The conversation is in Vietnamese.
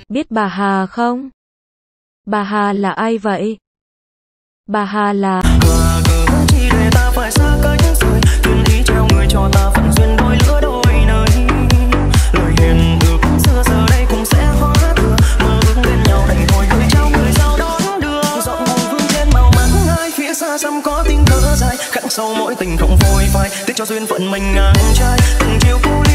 biết bà Hà không? Bà Hà là ai vậy? Bà Hà là... Chỉ để ta phải xa cách rồi, thiên ý trao người cho ta phận duyên đôi lứa đôi nơi. Lời hiền ước xưa giờ đây cũng sẽ hóa thừa, mơ ước bên nhau đành thôi gửi trao người sao đón đưa. Dọn hồn vương trên màu mắng ai phía xa xăm có tiếng thở dài, khắc sâu mỗi tình không phôi phai, tiếc cho duyên phận mình ngang trai từng chiều cô